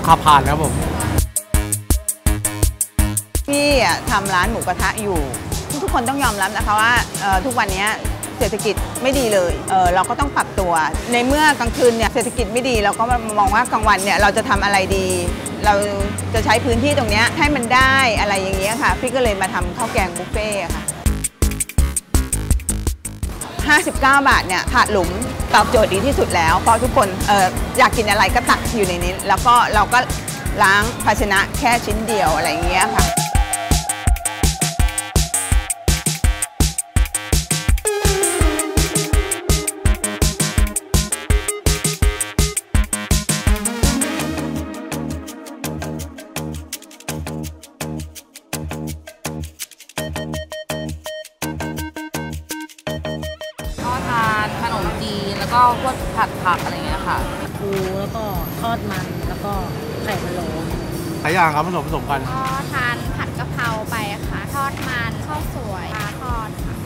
ขับผ่านครับผมพี่ทำร้านหมูกระทะอยู่ทุกคนต้องยอมรับนะคะว่าทุกวันนี้เศรษฐกิจไม่ดีเลยเราก็ต้องปรับตัวในเมื่อกลางคืนเนี่ยเศรษฐกิจไม่ดีเราก็มองว่ากลางวันเนี่ยเราจะทำอะไรดีเราจะใช้พื้นที่ตรงนี้ให้มันได้อะไรอย่างเงี้ยค่ะพี่ก็เลยมาทำข้าวแกงบุฟเฟ่ค่ะ59 บาทเนี่ยถาดหลุมตอบโจทย์ดีที่สุดแล้วเพราะทุกคนอยากกินอะไรก็ตักอยู่ในนี้แล้วก็เราก็ล้างภาชนะแค่ชิ้นเดียวอะไรอย่างเงี้ยค่ะทานขนมจีนแล้วก็พวกผัดผักอะไรเงี้ยค่ะปูแล้วก็ทอดมันแล้วก็ไข่พะโล้หลายอย่างครับผสมกันก็ทานผัดกะเพราไปค่ะทอดมันข้าวสวยปลาทอดค่ะ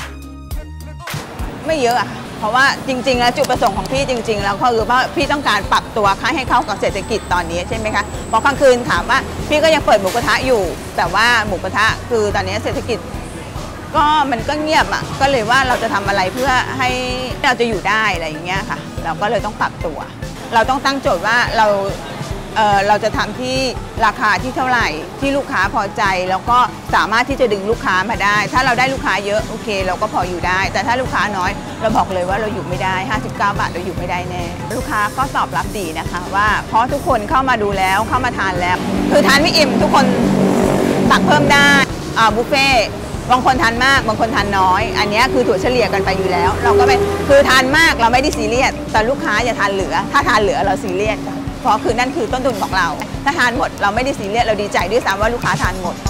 ไม่เยอะอะเพราะว่าจริงๆแล้วจุดประสงค์ของพี่จริงๆแล้วก็คือว่าพี่ต้องการปรับตัวให้เข้ากับเศรษฐกิจตอนนี้ใช่ไหมคะเพราะกลางคืนถามว่าพี่ก็ยังเปิดหมูกระทะอยู่แต่ว่าหมูกระทะคือตอนนี้เศรษฐกิจก็มันก็เงียบอ่ะก็เลยว่าเราจะทำอะไรเพื่อให้เราจะอยู่ได้อะไรอย่างเงี้ยค่ะเราก็เลยต้องปรับตัวเราต้องตั้งโจทย์ว่าเราจะทำที่ราคาที่เท่าไหร่ที่ลูกค้าพอใจแล้วก็สามารถที่จะดึงลูกค้ามาได้ถ้าเราได้ลูกค้าเยอะโอเคเราก็พออยู่ได้แต่ถ้าลูกค้าน้อยเราบอกเลยว่าเราอยู่ไม่ได้59 บาทเราอยู่ไม่ได้แน่ลูกค้าก็ตอบรับดีนะคะว่าเพราะทุกคนเข้ามาดูแล้วเข้ามาทานแล้วคือทานไม่อิ่มทุกคนตักเพิ่มได้บุฟเฟ่บางคนทานมากบางคนทานน้อยอันนี้คือถั่วเฉลี่ยกันไปอยู่แล้วเราก็ไม่คือทานมากเราไม่ได้ซีเรียสแต่ลูกค้าอย่าทานเหลือถ้าทานเหลือเราซีเรียสเพราะคือนั่นคือต้นทุนของเราถ้าทานหมดเราไม่ได้ซีเรียสเราดีใจด้วยซ้ำว่าลูกค้าทานหมด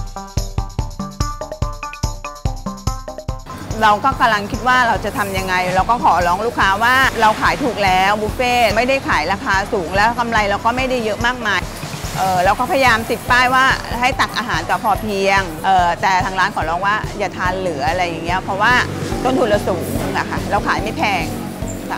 เราก็กำลังคิดว่าเราจะทำยังไงเราก็ขอร้องลูกค้าว่าเราขายถูกแล้วบุฟเฟ่ไม่ได้ขายราคาสูงแล้วกำไรเราก็ไม่ได้เยอะมากมายเราก็พยายามติดป้ายว่าให้ตักอาหารต่อพอเพียงแต่ทางร้านขอร้องว่าอย่าทานเหลืออะไรอย่างเงี้ยเพราะว่าต้นทุนเราสูงนะคะเราขายไม่แพงค่ะ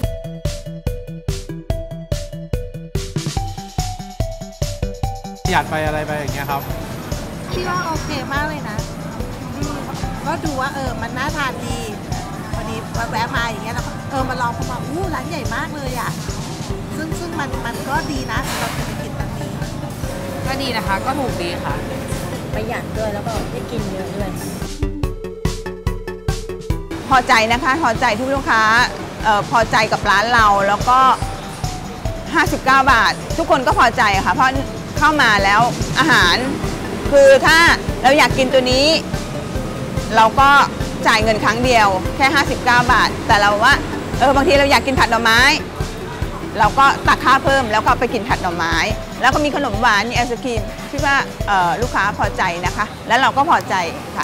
ประหยัดไปอะไรไปอย่างเงี้ยครับพี่ว่าโอเคมากเลยนะก็ดูว่ามันน่าทานดีพอดีแวะมาอย่างเงี้ยแล้วมาลองเข้ามาร้านใหญ่มากเลยอ่ะซึ่งมันก็ดีนะเราเศรษฐกิจแบบนี้ก็ดีนะคะก็ถูกดีค่ะประหยัดด้วยแล้วก็ได้กินเยอะด้วยพอใจนะคะพอใจทุกลูกค้าพอใจกับร้านเราแล้วก็59 บาททุกคนก็พอใจค่ะเพราะเข้ามาแล้วอาหารคือถ้าเราอยากกินตัวนี้เราก็จ่ายเงินครั้งเดียวแค่59 บาทแต่เราว่าบางทีเราอยากกินผัดหน่อไม้เราก็ตักค่าเพิ่มแล้วก็ไปกินผัดหน่อไม้แล้วก็มีขนมหวานมีไอศครีมคิดว่าลูกค้าพอใจนะคะแล้วเราก็พอใจค่ะ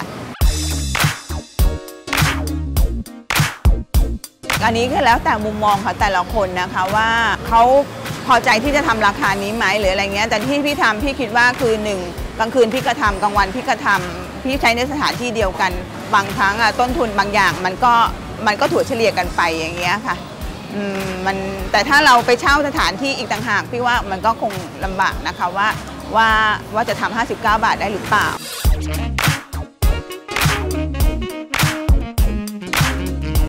อันนี้ก็แล้วแต่มุมมองของแต่ละคนนะคะว่าเขาพอใจที่จะทำราคานี้ไหมหรืออะไรเงี้ยแต่ที่พี่ทำพี่คิดว่าคือ1กลางคืนพี่ก็ทำกลางวันพี่ก็ทำพี่ใช้ในสถานที่เดียวกันบางครั้งต้นทุนบางอย่างมันก็ถั่วเฉลี่ยกันไปอย่างเงี้ยค่ะแต่ถ้าเราไปเช่าสถานที่อีกต่างหากพี่ว่ามันก็คงลำบากนะคะว่าจะทำ59 บาทได้หรือเปล่า